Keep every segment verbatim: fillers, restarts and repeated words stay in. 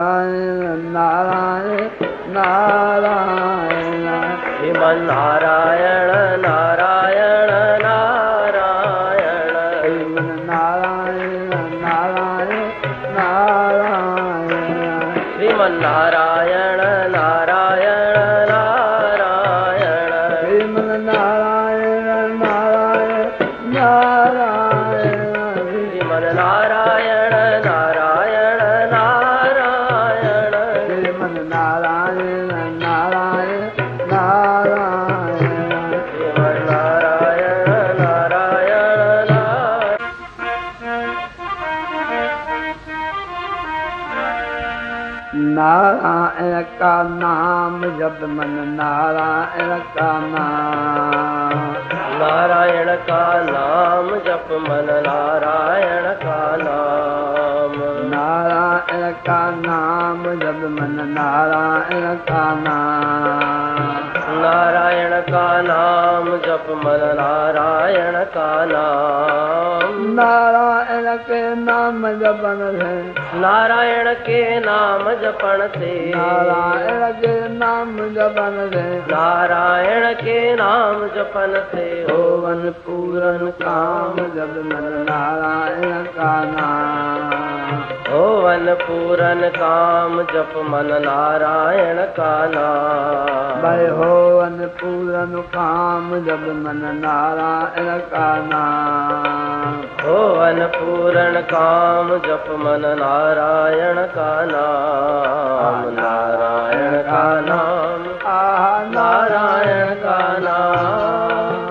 नारायण नारायण श्रीमन नारायण नारायण नारायण श्रीमन नारायण नारायण नारायण श्रीमन नारायण नारायण नारायण श्रीमन नारायण नारायण नारायण श्रीमन नारायण नारायण नारायण श्रीमन नारायण नारायण नारायण श्रीमन नारायण नारायण नारायण का नाम जप मन नारायण का नाम नारायण का नाम जप मन नारायण का नाम नारायण का नाम जप मन नारायण का नाम नारायण का नाम जप मन नारायण का नाम नारायण के नाम जपन से नारायण के नाम जपण से नारायण के नाम जपन से नारायण के नाम जपन से होवन पूरन काम जप मन नारायण का नाम होवन पूरन काम जप मन नारायण का नाम भय होवन पूरन काम जप मन नारायण का नाम होवन पूरन काम जप मन नारायण का नाम नारायण का नाम आहा नारायण का नाम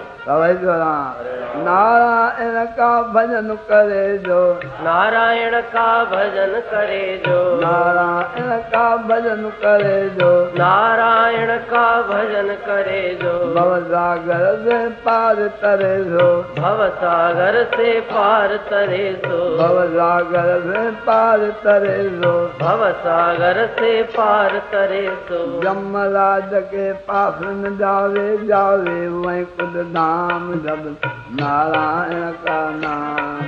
नारायण का भजन करे जो नारायण का भजन करे जो नारायण का भजन करे जो नारायण का भजन करे जो भव सागर से पार तरे जो भव सागर से पार तरे सो भव सागर से पार तरे जो भव सागर से पार तरे सो यमराज के पास न जावे जावे वैकुंठ धाम जब नारायण का नाम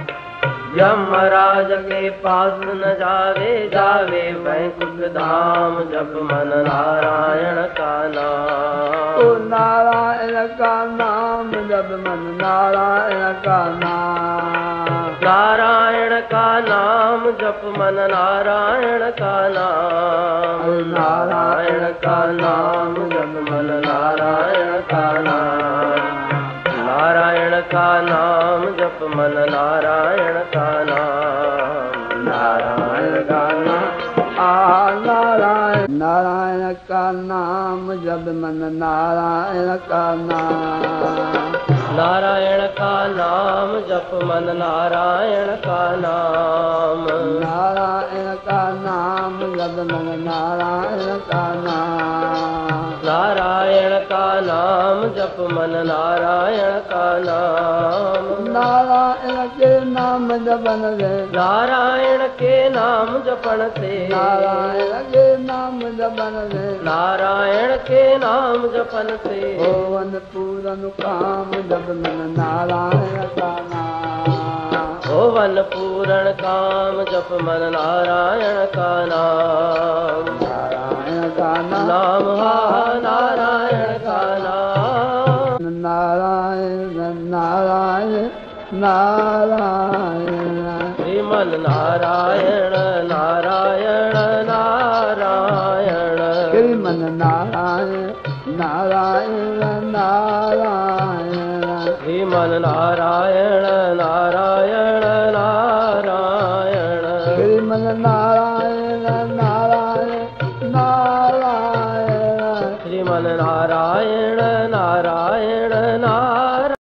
यमराज के पास न जावे जावे वैकुंठ धाम जप मन नारायण का नाम ओ नारायण का नाम जब मन नारायण का नाम नारायण का नाम जप मन नारायण का नाम नारायण का नाम जप मन नारायण का नाम नारायण का नाम जप मन नारायण का नाम नारायण का नाम आ नारायण नारायण का नाम जब मन नारायण का नाम नारायण का नाम जप मन नारायण का नाम नारायण का नाम जब मन नारायण का नाम नारायण का नाम जप मन नारायण का नाम नारायण के नाम जपन से नारायण के नाम जपण से नारायण के नाम जपन से नारायण के नाम जपन से होवन पूरन काम जप मन नारायण का नाम होवन पूरण काम जप मन नारायण का नाम नारायण का नाम नाम हा नारायण का नाम नारायण नारायण नारायण श्रीमन नारायण नारायण नारायण श्रीमन नारायण नारायण नारायण श्रीमन नारायण नारायण नारायण श्रीमन नारायण नारायण नारायण श्रीमन नारायण नारायण